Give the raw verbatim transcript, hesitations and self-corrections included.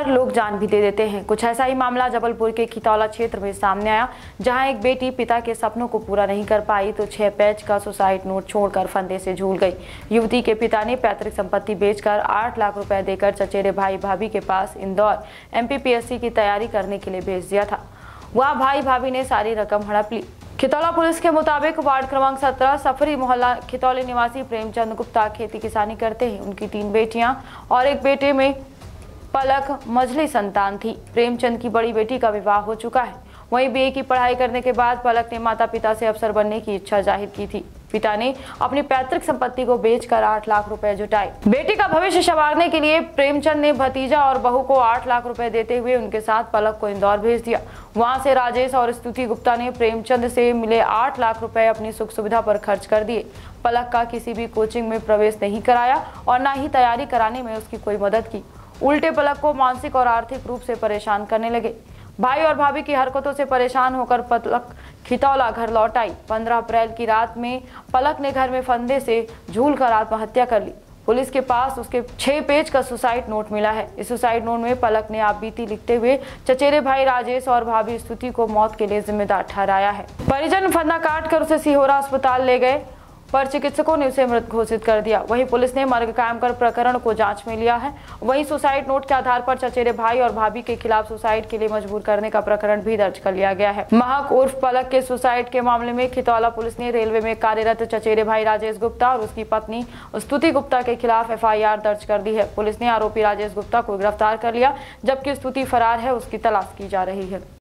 बार लोग जान भी दे देते हैं। कुछ ऐसा ही मामला जबलपुर के खितौला क्षेत्र में सामने आया, जहां एक बेटी पिता के सपनों को पूरा नहीं कर पाई तो छह पेज का सुसाइड नोट छोड़कर फंदे से झूल गई। युवती के पिता ने पैतृक संपत्ति बेचकर आठ लाख रुपए देकर चचेरे भाई भाभी के पास Indore M P P S C की तैयारी करने के लिए भेज दिया था। वह भाई भाभी ने सारी रकम हड़प ली। खितौला पुलिस के मुताबिक वार्ड क्रमांक सत्रह सफरी मोहल्ला खितौली निवासी प्रेमचंद गुप्ता खेती किसानी करते हैं। उनकी तीन बेटियां और एक बेटे में पलक मझली संतान थी। प्रेमचंद की बड़ी बेटी का विवाह हो चुका है। वहीं बीए की पढ़ाई करने के बाद पलक ने माता पिता से अफसर बनने की इच्छा जाहिर की थी। पिता ने अपनी पैतृक संपत्ति को बेचकर आठ लाख रुपए जुटाए। बेटी का भविष्य संवारने के लिए प्रेमचंद ने भतीजा और बहू को आठ लाख रुपए देते हुए उनके साथ पलक को इंदौर भेज दिया। वहां से राजेश और स्तुति गुप्ता ने प्रेमचंद से मिले आठ लाख रुपए अपनी सुख सुविधा पर खर्च कर दिए। पलक का किसी भी कोचिंग में प्रवेश नहीं कराया और न ही तैयारी कराने में उसकी कोई मदद की। उल्टे पलक को मानसिक और आर्थिक रूप से परेशान करने लगे। भाई और भाभी की हरकतों से परेशान होकर पलक खितौला घर लौट आई। पंद्रह अप्रैल की रात में पलक ने घर में फंदे से झूलकर आत्महत्या कर ली। पुलिस के पास उसके छह पेज का सुसाइड नोट मिला है। इस सुसाइड नोट में पलक ने आप बीती लिखते हुए चचेरे भाई राजेश और भाभी स्तुति को मौत के लिए जिम्मेदार ठहराया है। परिजन फंदा काट कर उसे सिहोरा अस्पताल ले गए, पर चिकित्सकों ने उसे मृत घोषित कर दिया। वहीं पुलिस ने मर्ग कायम कर प्रकरण को जांच में लिया है। वहीं सुसाइड नोट के आधार पर चचेरे भाई और भाभी के खिलाफ सुसाइड के लिए मजबूर करने का प्रकरण भी दर्ज कर लिया गया है। महक उर्फ पलक के सुसाइड के मामले में खितौला पुलिस ने रेलवे में कार्यरत चचेरे भाई राजेश गुप्ता और उसकी पत्नी स्तुति गुप्ता के खिलाफ एफ आई आर दर्ज कर दी है। पुलिस ने आरोपी राजेश गुप्ता को गिरफ्तार कर लिया, जबकि स्तुति फरार है, उसकी तलाश की जा रही है।